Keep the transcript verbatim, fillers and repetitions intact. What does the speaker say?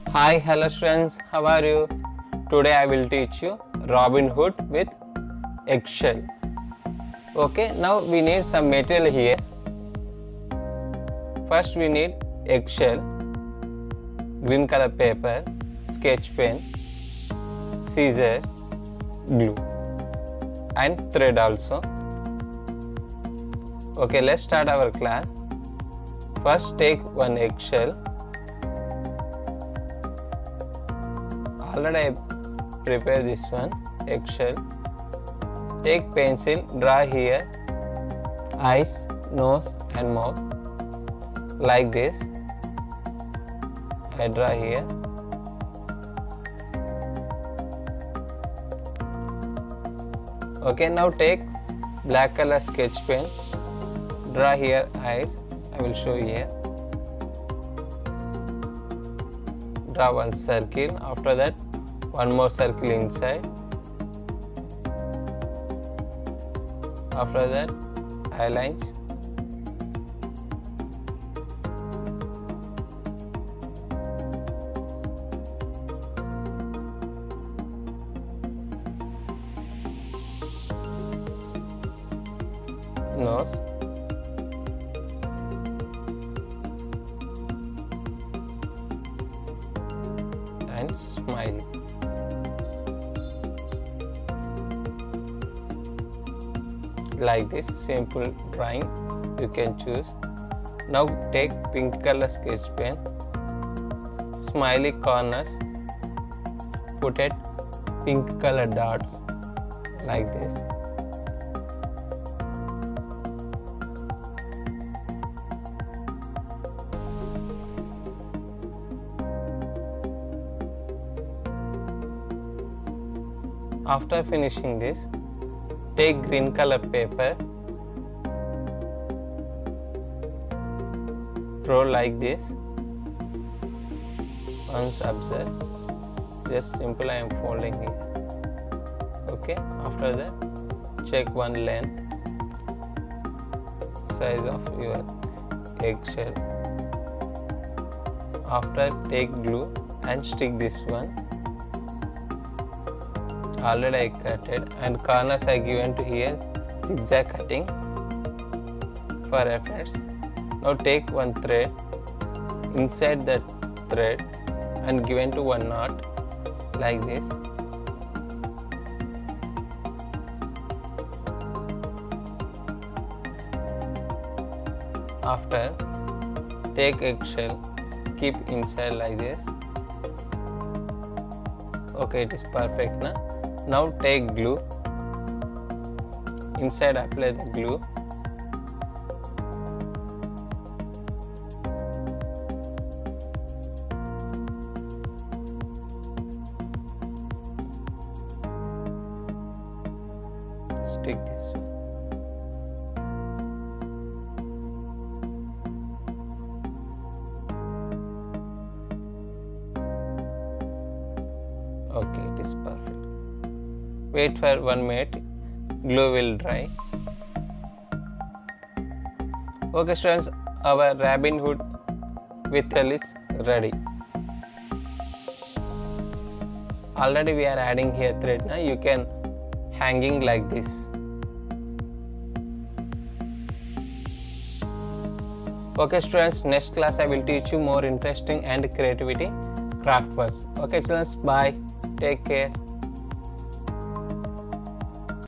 Hi, hello friends, how are you? Today I will teach you Robin Hood with eggshell. Okay, now we need some material here. First we need eggshell, green color paper, sketch pen, scissor, glue and thread also. Okay, let's start our class. First take one eggshell. Already I prepare this one eggshell. Take pencil, draw here eyes, nose and mouth like this. I draw here. Okay, now take black color sketch pen. Draw here eyes. I will show here. Draw one circle. After that, one more circle inside. After that, eye lines. Nose. And smile. Like this simple drawing you can choose. Now take pink color sketch pen, smiley corners, put it pink color dots like this. After finishing this, take green color paper, draw like this. Once observe, just simple I am folding here. Okay, after that, check one length, size of your eggshell. After, take glue and stick this one. Already I cut it and corners I given to here zigzag cutting for reference. Now take one thread, inside that thread and given to one knot like this. After, take eggshell, keep inside like this. Okay, it is perfect now. Now take glue, inside apply the glue. Stick this one. Okay, it is perfect. Wait for one minute, glue will dry. Okay students, our Robin Hood with tail is ready. Already we are adding here thread. Now you can hanging like this. Okay students, next class I will teach you more interesting and creativity craft works. Okay students, bye. Take care.